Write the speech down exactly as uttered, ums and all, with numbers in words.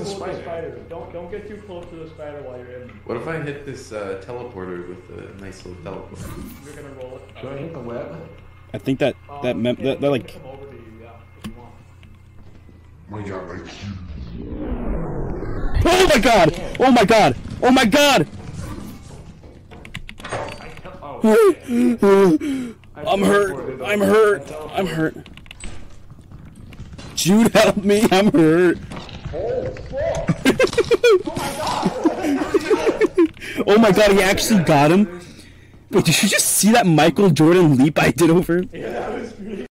a spider. The spider. Don't don't get too close to the spider while you're in. What if I hit this uh, teleporter with a nice little teleport? You're gonna roll it. Should I hit the web? I think that that Um, mem yeah, that, that you like. can come over to you, yeah, if you want. My God, like Oh my god! Oh my god! Oh my god! Oh, I'm hurt. I'm hurt. I'm hurt. Jude, help me! I'm hurt. Oh my god! He actually got him. Wait, did you just see that Michael Jordan leap I did over him? yeah,